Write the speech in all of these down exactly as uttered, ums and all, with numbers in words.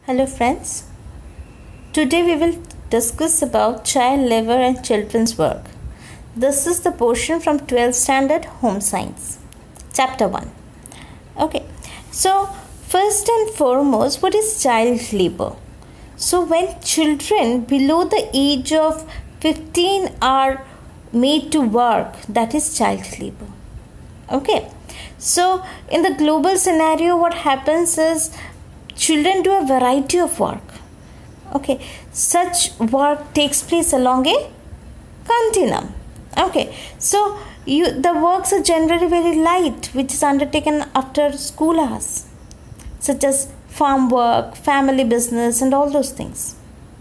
Hello friends, today we will discuss about child labor and children's work. This is the portion from twelfth standard Home Science, chapter one. Okay, so first and foremost, what is child labor? So when children below the age of fifteen are made to work, that is child labor. Okay, so in the global scenario, what happens is children do a variety of work. Okay, such work takes place along a continuum. Okay, so you the works are generally very light, which is undertaken after school hours, such as farm work, family business, and all those things.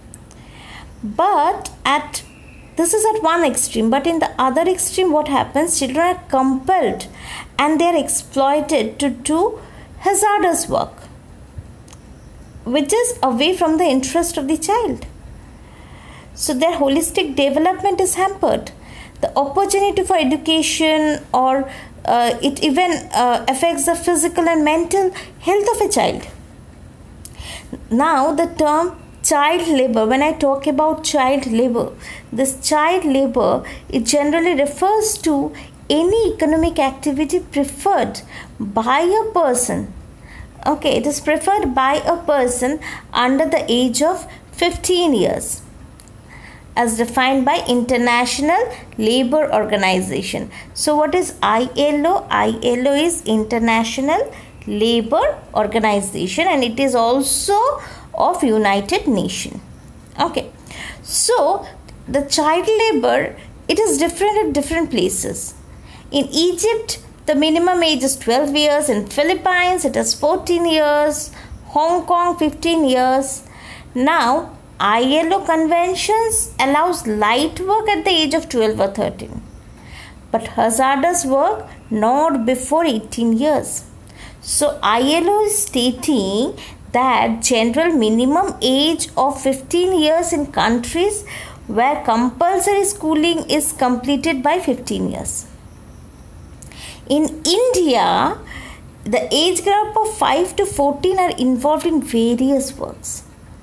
But at this is at one extreme, but in the other extreme, what happens? Children are compelled and they are exploited to do hazardous work, which is away from the interest of the child. So their holistic development is hampered. The opportunity for education or uh, it even uh, affects the physical and mental health of a child. Now the term child labor, when I talk about child labor, this child labor, it generally refers to any economic activity preferred by a person. Okay, it is preferred by a person under the age of fifteen years, as defined by International Labour Organization. So what is I L O? I L O is International Labour Organization, and it is also of United Nations. Okay, so the child labor, it is different at different places. In Egypt, the minimum age is twelve years. In Philippines, it is fourteen years. Hong Kong, fifteen years. Now, I L O conventions allows light work at the age of twelve or thirteen, but hazardous work not before eighteen years. So, I L O is stating that general minimum age of fifteen years in countries where compulsory schooling is completed by fifteen years. In India, the age group of five to fourteen are involved in various works.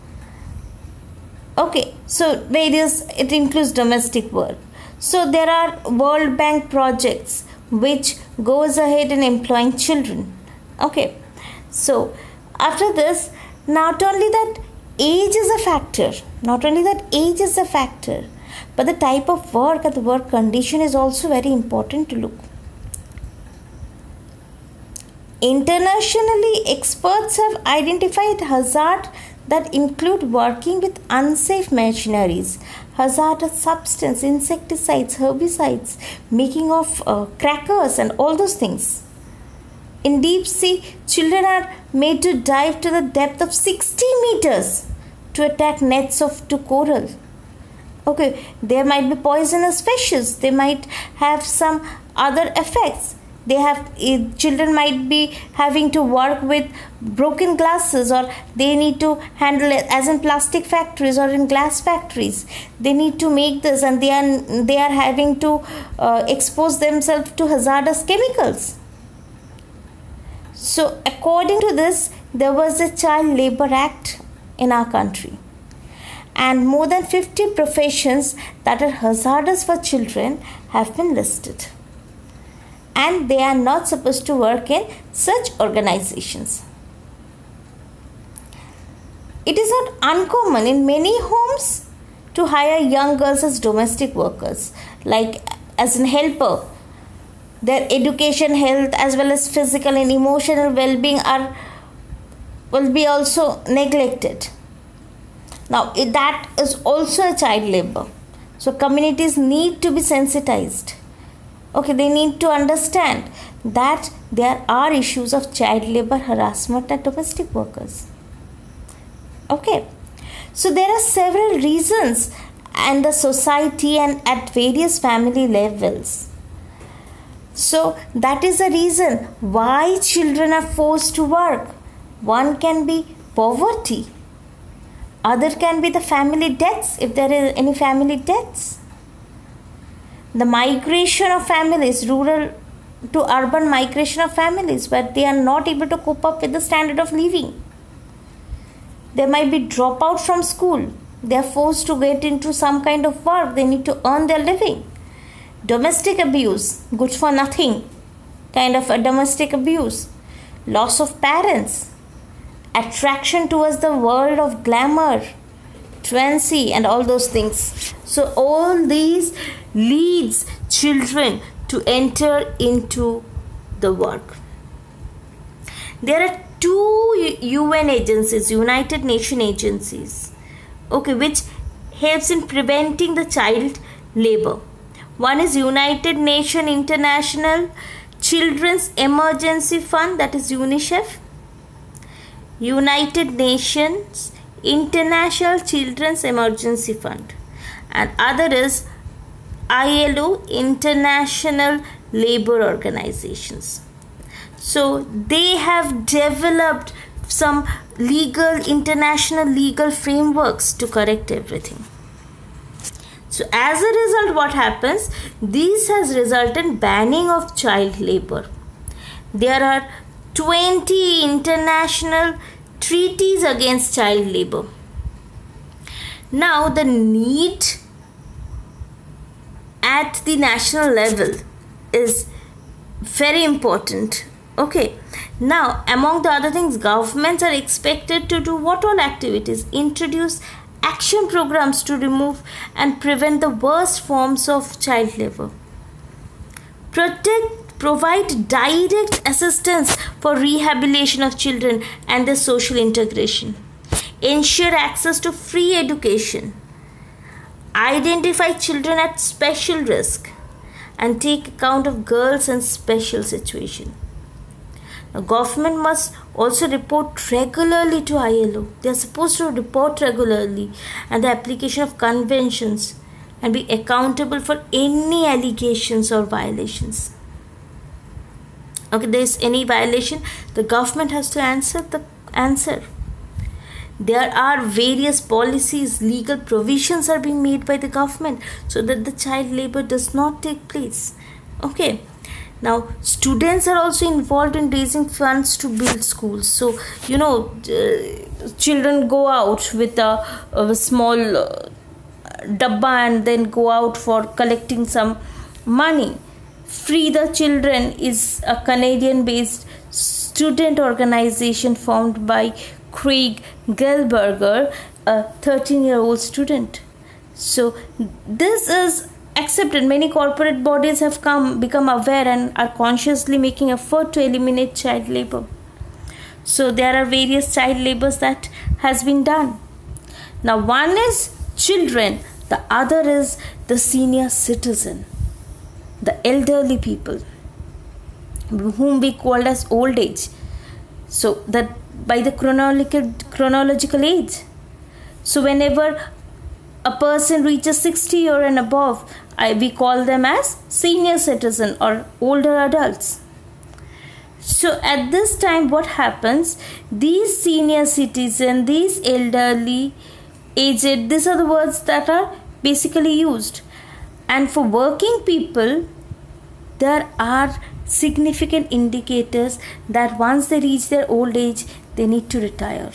Okay, so various, it includes domestic work. So there are World Bank projects which goes ahead in employing children. Okay, so after this, not only that age is a factor, not only that age is a factor, but the type of work and the work condition is also very important to look. Internationally, experts have identified hazards that include working with unsafe machineries, hazardous substances, insecticides, herbicides, making of uh, crackers and all those things. In deep sea, children are made to dive to the depth of sixty meters to attack nets of to coral. Okay, there might be poisonous fishes. They might have some other effects. They have children might be having to work with broken glasses, or they need to handle it as in plastic factories or in glass factories. They need to make this, and they are they are having to uh, expose themselves to hazardous chemicals. So according to this, there was a Child Labor Act in our country, and more than fifty professions that are hazardous for children have been listed, and they are not supposed to work in such organizations. It is not uncommon in many homes to hire young girls as domestic workers, like as an helper. Their education, health, as well as physical and emotional well-being are will be also neglected. Now, it, that is also a child labor. So, communities need to be sensitized. Okay, they need to understand that there are issues of child labor, harassment, and domestic workers. Okay, so there are several reasons, and the society and at various family levels. So that is the reason why children are forced to work. One can be poverty, other can be the family deaths, if there is any family deaths. The migration of families, rural to urban migration of families, where they are not able to cope up with the standard of living. They might be drop out from school. They are forced to get into some kind of work. They need to earn their living. Domestic abuse, good for nothing, kind of a domestic abuse. Loss of parents. Attraction towards the world of glamour, truancy and all those things. So all these leads children to enter into the work. There are two U N agencies, United Nations agencies, okay, which helps in preventing the child labor. One is United Nations International Children's Emergency Fund, that is UNICEF. United Nations International Children's Emergency Fund, and other is I L O, International Labour Organizations. So they have developed some legal, international legal frameworks to correct everything. So as a result, what happens? This has resulted in banning of child labor. There are twenty international treaties against child labor. Now the need at the national level is very important. Okay, now among the other things, governments are expected to do what all activities? Introduce action programs to remove and prevent the worst forms of child labor. Protect, provide direct assistance for rehabilitation of children and their social integration. Ensure access to free education. Identify children at special risk and take account of girls in special situation. The government must also report regularly to I L O. They are supposed to report regularly and the application of conventions and be accountable for any allegations or violations. Okay, there is any violation, the government has to answer the answer. There are various policies, legal provisions are being made by the government so that the child labor does not take place. Okay. Now, students are also involved in raising funds to build schools. So, you know, uh, children go out with a, a small uh, dabba and then go out for collecting some money. Free the Children is a Canadian-based student organization formed by Craig Gelberger, a thirteen-year-old student. So, this is accepted. Many corporate bodies have come become aware and are consciously making effort to eliminate child labor. So there are various child labors that has been done. Now one is children, the other is the senior citizen, the elderly people, whom we call as old age. So that by the chronological chronological age. So whenever a person reaches sixty year and above, I, we call them as senior citizen or older adults. So at this time, what happens? These senior citizen, these elderly, aged, these are the words that are basically used. And for working people, there are significant indicators that once they reach their old age, they need to retire.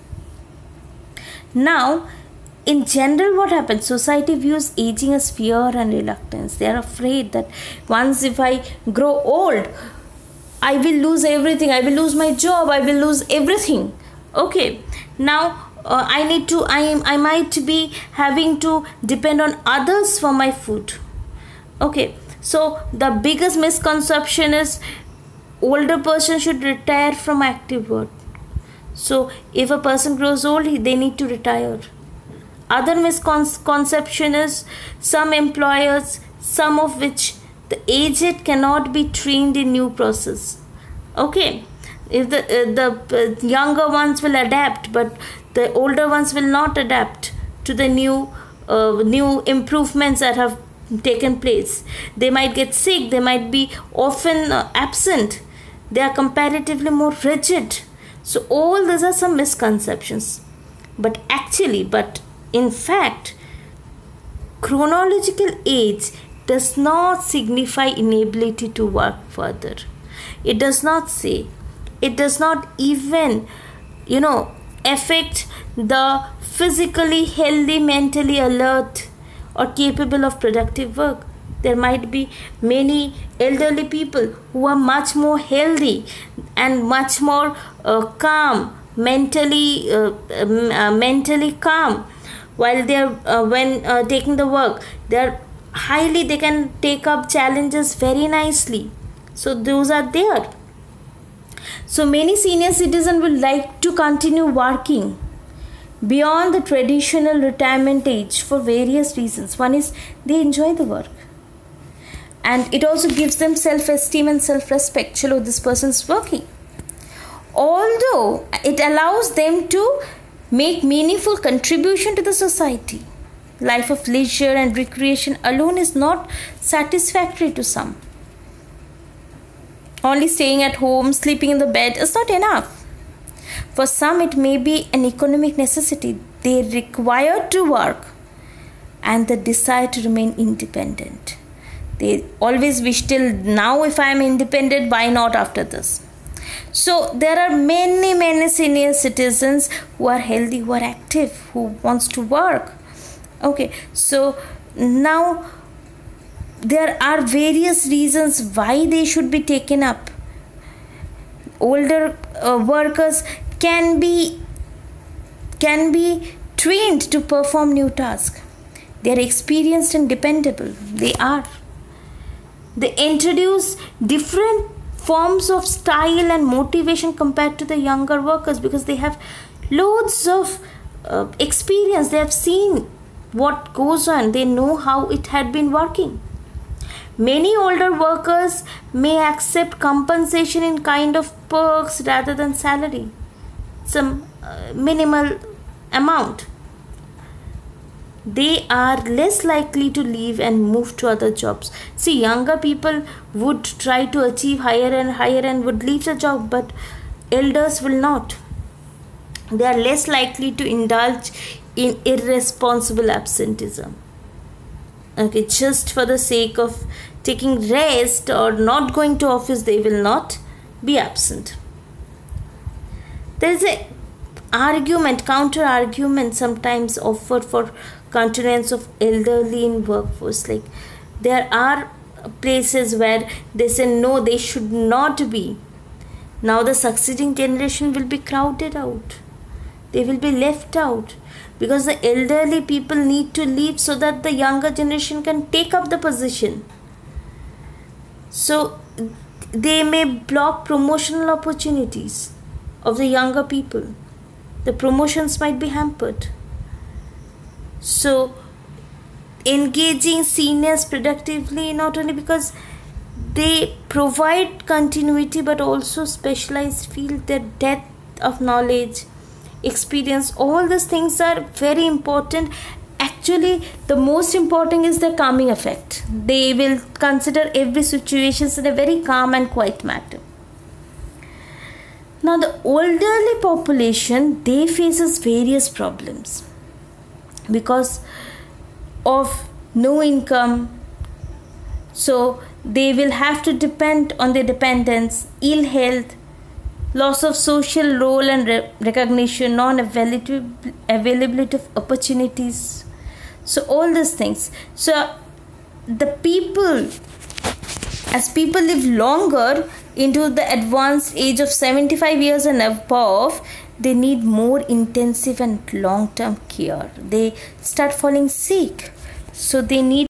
Now, in general, what happens? Society views aging as fear and reluctance. They are afraid that once if I grow old, I will lose everything. I will lose my job. I will lose everything. Okay. Now, uh, I need to, I, I might be having to depend on others for my food. Okay. So, the biggest misconception is older person should retire from active work. So, if a person grows old, they need to retire. Other misconception is some employers, some of which the aged cannot be trained in new process. Okay, if the uh, the younger ones will adapt, but the older ones will not adapt to the new uh, new improvements that have taken place. They might get sick. They might be often uh, absent. They are comparatively more rigid. So all these are some misconceptions. But actually, but in fact, chronological age does not signify inability to work further. It does not say. It does not even, you know, affect the physically healthy, mentally alert, or capable of productive work. There might be many elderly people who are much more healthy and much more uh, calm, mentally uh, uh, mentally calm while they are uh, when uh, taking the work. They are highly, they can take up challenges very nicely. So those are there. So many senior citizens will like to continue working beyond the traditional retirement age for various reasons. One is they enjoy the work, and it also gives them self-esteem and self-respect. Chalo, this person is working. Although it allows them to make meaningful contribution to the society. Life of leisure and recreation alone is not satisfactory to some. Only staying at home, sleeping in the bed is not enough. For some, it may be an economic necessity. They require to work and the desire to remain independent. They always wish till now, if I am independent, why not after this? So there are many, many senior citizens who are healthy, who are active, who wants to work. Okay, so now there are various reasons why they should be taken up. Older uh, workers can be can be trained to perform new tasks. They are experienced and dependable. They are. They introduce different forms of style and motivation compared to the younger workers because they have loads of uh, experience. They have seen what goes on. They know how it had been working. Many older workers may accept compensation in kind of perks rather than salary, some uh, minimal amount. They are less likely to leave and move to other jobs. See, younger people would try to achieve higher and higher and would leave the job, but elders will not. They are less likely to indulge in irresponsible absenteeism. Okay, just for the sake of taking rest or not going to office, they will not be absent. There is a argument, counter argument sometimes offered for continuance of elderly in workforce. Like there are places where they say no, they should not be. Now the succeeding generation will be crowded out. They will be left out because the elderly people need to leave so that the younger generation can take up the position. So they may block promotional opportunities of the younger people. The promotions might be hampered. So engaging seniors productively, not only because they provide continuity but also specialized field, their depth of knowledge, experience, all these things are very important. Actually, the most important is the calming effect. They will consider every situation in a very calm and quiet manner. Now, the elderly population, they faces various problems because of no income. So they will have to depend on their dependents, ill health, loss of social role and re- recognition, non-availability of opportunities. So all these things. So the people, as people live longer into the advanced age of seventy-five years and above, they need more intensive and long-term care. They start falling sick. So they need